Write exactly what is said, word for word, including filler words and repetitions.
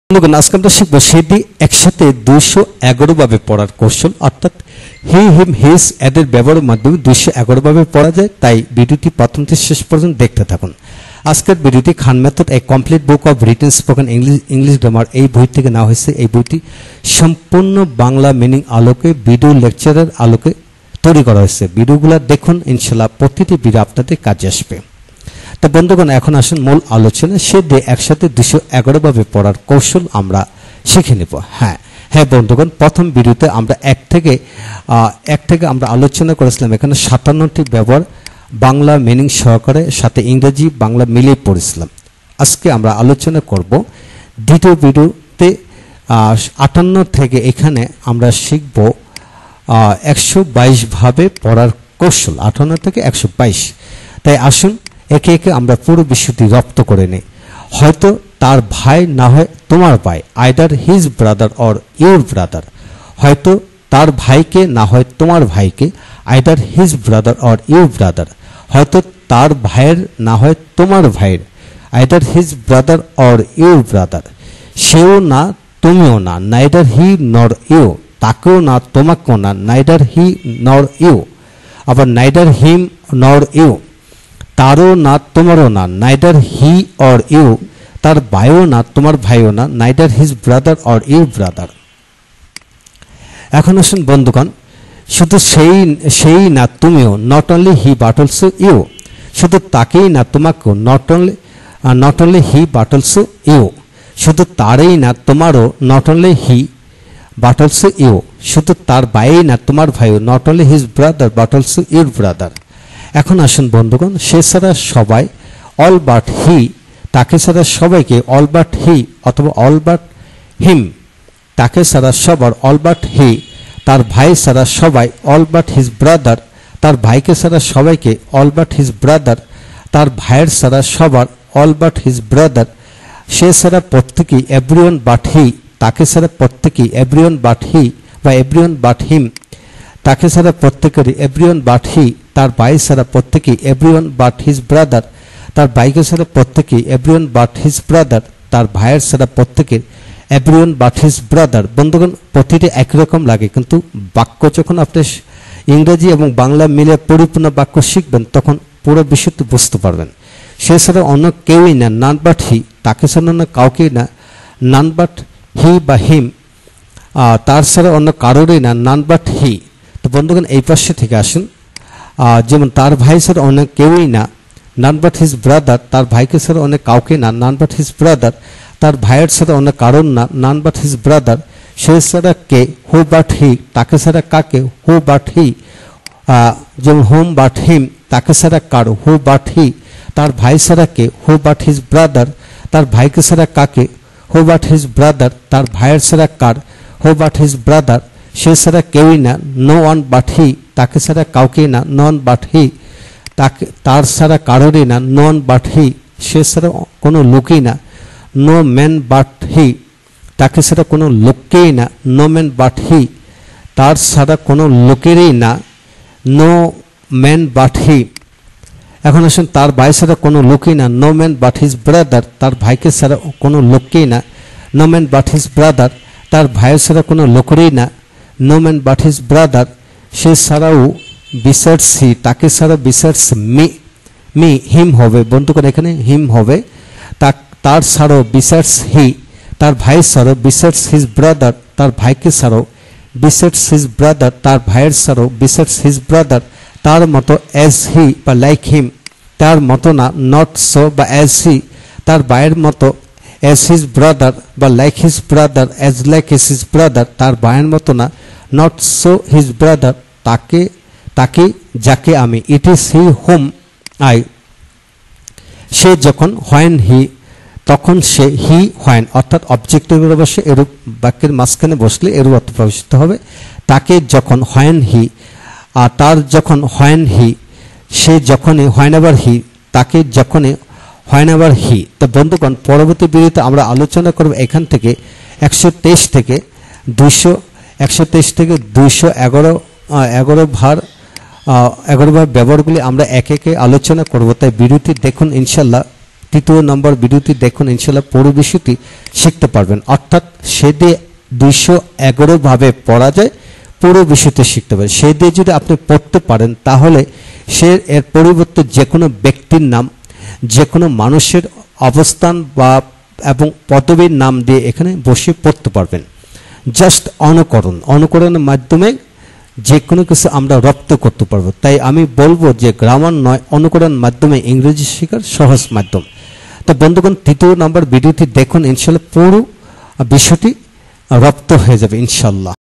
বন্ধুগণ আজকে আমরা শিখবো সেটি একসাথে দুইশো এগারো ভাবে পড়ার কৌশল, অর্থাৎ হি হিম হিজ এদের ব্যবহারের মাধ্যমে দুইশো এগারো ভাবে পড়া যায়। তাই ভিডিওটি প্রথম থেকে শেষ পর্যন্ত দেখতে থাকুন। আজকের ভিডিওটি খান মেথড এ complete book of written spoken English English grammar এই বই থেকে নেওয়া হয়েছে। এই বইটি সম্পূর্ণ বাংলা মিনিং আলোকে ভিডিও লেকচারের আলোকে তৈরি করা হয়েছে। ভিডিওগুলো দেখুন, ইনশাল্লাহ প্রতিটি ভিডিও আপনাদের কাজে আসবে। তো বন্ধুগণ এখন আসুন মূল আলোচনা। সে দিয়ে একসাথে দুশো এগারো ভাবে পড়ার কৌশল আমরা শিখে নেব। হ্যাঁ হ্যাঁ বন্ধুগণ, প্রথম ভিডিওতে আমরা এক থেকে এক থেকে আমরা আলোচনা করেছিলাম এখানে সাতান্নটি ব্যবহার বাংলা মিনিং সহকারে, সাথে ইংরেজি বাংলা মিলিয়ে পড়েছিলাম। আজকে আমরা আলোচনা করব দ্বিতীয় ভিডিওতে আটান্ন থেকে এখানে আমরা শিখব একশো বাইশ ভাবে পড়ার কৌশল, আটান্ন থেকে একশো বাইশ। তাই আসুন একে একে আমরা পুরো বিষয়টি রপ্ত করে নিই। হয়তো তার ভাই না হয় তোমার ভাই, either his brother or your brother. হয়তো তার ভাইকে না হয় তোমার ভাইকে, either his brother or your brother. হয়তো তার ভাইয়ের না হয় তোমার ভাইয়ের, either his brother or your brother. সেও না তুমিও না, নাইদার হি নর ইউ। তাকেও না তোমাকেও না, নাইদার হি নর ইউ। আবার নাইদার হিম নর ইউ। তারও না তোমারও না, নাইদার হি অর ইউ। তার ভাইও না তোমার ভাইও না, neither his brother or your brother. এখন আসুন বন্ধুগণ, শুধু সেই সেই না তুমিও, not only he but also you. শুধু তাকেই না তোমাকেও, not only not only he but also you. শুধু তারই না তোমারও, not only he but also you. শুধু তার ভাইই না তোমার ভাইও, not only his brother but also your brother. এখন আসুন বন্ধুগণ, সে ছাড়া সবাই, অল বাট হি। তাকে ছাড়া সবাইকে, অল বাট হি অথবা অল বাট হিম। তাকে ছাড়া সবার, অল বাট হি। তার ভাই ছাড়া সবাই, অল বাট হিজ ব্রাদার। তার ভাইকে ছাড়া সবাইকে, অল বাট হিজ ব্রাদার। তার ভাইয়ের ছাড়া সবার, অল বাট হিজ ব্রাদার। সে ছাড়া প্রত্যেকেই, এভরিওয়ান বাট হি। তাকে ছাড়া প্রত্যেকেই, এভরিওয়ান বাট হি বা এভরিওয়ান বাট হিম। তাকে ছাড়া প্রত্যেকেরই, এভরিওয়ান বাট হি। তার ভাই ছাড়া প্রত্যেকেই, এভরিওয়ান বাট হিজ ব্রাদার। তার ভাইকে ছাড়া প্রত্যেকেই, এভরিওয়ান বাট হিজ ব্রাদার। তার ভাইয়ের ছাড়া প্রত্যেকের, এভরিওয়ান বাট হিজ ব্রাদার। বন্ধুগণ প্রতিটি একই রকম লাগে, কিন্তু বাক্য যখন আপনি ইংরেজি এবং বাংলা মিলে পরিপূর্ণ বাক্য শিখবেন তখন পুরো বিষয়টি বুঝতে পারবেন। সে ছাড়া অন্য কেউই না, নান বাট হি। তাকে ছাড়া অন্য কাউকেই না, নান বাট হি বা হিম। তার ছাড়া অন্য কারোরই না, নান বাট হি। তো বন্ধুগণ এই পাশে থেকে আসুন, যেমন তার ভাই ছাড়া অন্য কেউই না, নান বাট হিজ ব্রাদার। তার ভাইকে ছাড়া অনেক কাউকে না, নান বাট হিজ ব্রাদার। তার ভাইয়ের ছাড়া অনেক কারণ না, নান বাট হিজ ব্রাদার। সে ছাড়া কে, হু বাট হি। তাকে ছাড়া কাকে, হু বাট হি। যেমন হোম বাট হিম। তাকে ছাড়া কার, হু বাট হি। তার ভাই ছাড়া কে, হু বাট হিজ ব্রাদার। তার ভাইকে ছাড়া কাকে, হু বাট হিজ ব্রাদার। তার ভাইয়ের ছাড়া কার, হু বাট হিজ ব্রাদার। সে ছাড়া কেউই না, নো ওয়ান বাট হি। তাকে ছাড়া কাউকেই না, নন বাট হি। তাকে তার ছাড়া কারোরই না, নন বাট হি। সে ছাড়া কোনো লোকই না, নো ম্যান বাট হি। তাকে ছাড়া কোনো লোককেই না, নো ম্যান বাট হি। তার ছাড়া কোনো লোকেরই না, নো ম্যান বাট হি। এখন আসুন তার ভাই ছাড়া কোনো লোকই না, no man but his brother. তার ভাইকে ছাড়া কোনো লোককেই না, no man but his brother. তার ভাইয়ের ছাড়া কোনো লোকেরই না, no man but his brother. সে ছাড়াও বিসার্স হি। তাকে ছাড়া বিসার্স মি মি হিম হবে। বন্ধুগণ এখানে হিম হবে। তার ছাড়াও বিসার্স হি। তার ভাই ছাড়াও বিসার্স হিজ ব্রাদার। তার ভাইকে ছাড়াও বিসার্স হিজ ব্রাদার। তার ভাইয়ের ছাড়াও বিসার্স হিজ ব্রাদার। তার মতো অ্যাজ হি বা লাইক হিম। তার মতো না, নট সো বা অ্যাজ হি। তার ভাইয়ের মতো, অ্যাজ হিজ ব্রাদার বা like his brother, as like his brother. তার ভাইয়ের মতো না, নট সো হিজ ব্রাদার। তাকে তাকে যাকে আমি, it is he whom I. সে যখন, হোয়েন হি তখন সে, হি হোয়েন অর্থাৎ অবজেক্টিভের বসে এরূপ বাক্যের মাঝখানে বসলে এরূপ অর্থ প্রকাশিত হবে। তাকে যখন, হোয়েন হি। আর তার যখন, হোয়েন হি। সে যখনই, হোয়েন এভার হি। তাকে যখনই, হোয়েন এভার হি। তো বন্ধুগণ পরবর্তী ভিডিওতে আমরা আলোচনা করব এখান থেকে একশো তেইশ থেকে দুইশো একশো তেইশ থেকে দুইশো এগারো এগারো ভার এগারো ভার ব্যবহারগুলি আমরা একে একে আলোচনা করব। তাই ভিডিওটি দেখুন, ইনশাল্লাহ তৃতীয় নম্বর ভিডিওটি দেখুন, ইনশাল্লাহ পুরো বিষয়টি শিখতে পারবেন। অর্থাৎ সে দিয়ে দুইশো এগারো ভাবে পড়া যায়, পুরো বিষয়টি শিখতে পারেন। সে দিয়ে যদি আপনি পড়তে পারেন তাহলে সে এর পরিবর্তে যে কোনো ব্যক্তির নাম, যে কোনো মানুষের অবস্থান বা এবং পদবীর নাম দিয়ে এখানে বসে পড়তে পারবেন। জাস্ট অনুকরণ, অনুকরণের মাধ্যমে যে কোনো কিছু আমরা রপ্ত করতে পারবো। তাই আমি বলবো যে গ্রামার নয়, অনুকরণ মাধ্যমে ইংরেজি শেখার সহজ মাধ্যম। তো বন্ধুগণ, তৃতীয় নম্বর ভিডিওটি দেখুন, ইনশাল্লাহ পুরো বিষয়টি রপ্ত হয়ে যাবে ইনশাল্লাহ।